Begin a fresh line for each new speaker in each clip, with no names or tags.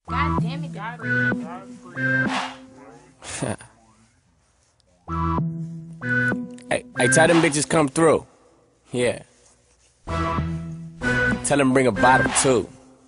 God damn it,
Hey, tell them bitches come through. Yeah. Tell them bring a bottle too.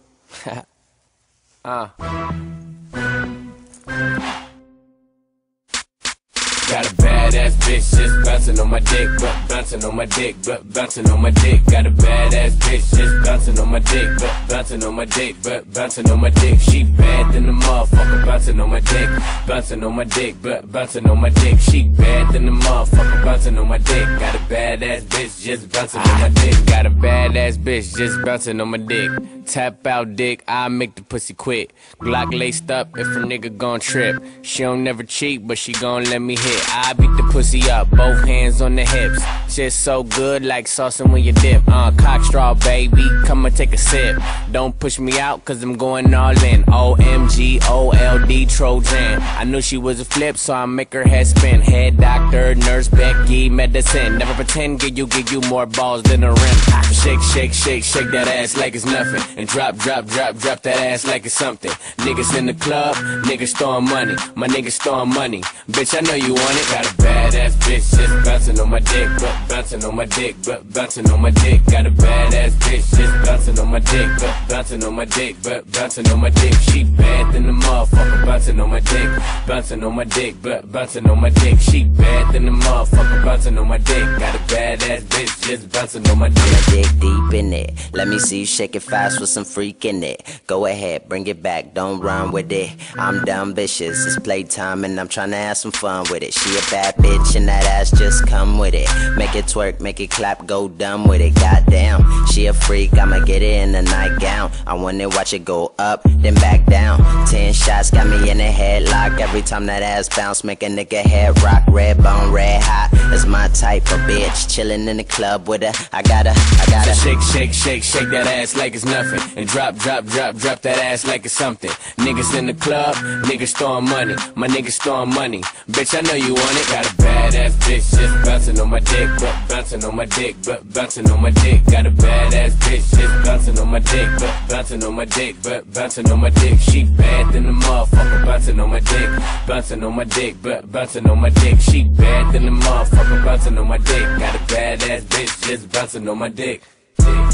Got a badass bitch just bouncing on my dick, but bouncing on my dick, but bouncing on my dick. Got a badass bitch just bouncing on my dick, but bouncing on my dick, but bouncing on my dick. She bad than the motherfucker, bouncing on my dick, bouncing on my dick, but bouncing on my dick. She bad than the motherfucker, bouncing on my dick. Got a badass bitch just bouncing on my dick. Got a badass bitch just bouncing on my dick. Tap out dick, I make the pussy quit. Glock laced up if a nigga gon' trip. She don't never cheat, but she gon' let me hit. I beat the pussy up, both hands on the hips. Shit so good like saucing when you dip. Cock straw, baby, come and take a sip. Don't push me out, cause I'm going all in. OMG, OLD, Trojan. I knew she was a flip, so I make her head spin. Head doctor, nurse, Becky, medicine. Never pretend, give you more balls than a rim. Shake, shake, shake, shake that ass like it's nothing. And drop, drop, drop, drop that ass like it's something. Niggas in the club, niggas throwing money. My niggas throwing money. Bitch, I know you want it. Got a badass bitch just bouncing on my dick, but bouncing on my dick, but bouncing on my dick. Got a badass bitch just bouncing on my dick, but bouncing on my dick, but bouncing on my dick. She bad than the motherfucker, bouncing on my dick, bouncing on my dick, but bouncing on my dick. She bad than the motherfucker, bouncing on my dick. Got a badass bitch just bouncing on my dick.
Dig deep in it. Let me see you shake it fast with some freak in it. Go ahead, bring it back, don't run with it. I'm dumb vicious, it's playtime and I'm tryna have some fun with it. She a bad bitch and that ass just come with it. Make it twerk, make it clap, go dumb with it. Goddamn, she a freak, I'ma get it in a nightgown. I wanna watch it go up, then back down. 10 shots got me in a headlock. Every time that ass bounce, make a nigga head rock. Red bone, red hot, that's my type of bitch. Chillin' in the club with her, I gotta
shake, shake, shake, shake that ass like it's nothing. And drop, drop, drop, drop that ass like it's something. Niggas in the club, niggas throwing money. My niggas throwing money. Bitch, I know you want it. Got a badass bitch just bouncing on my dick, but bouncing on my dick, but bouncing on my dick. Got a badass bitch just bouncing on my dick, but bouncing on my dick, but bouncing on my dick. She bad than the motherfucker, bouncing on my dick, bouncing on my dick, but bouncing on my dick. She bad than the motherfucker, bouncing on my dick. Got a badass bitch just bouncing on my dick.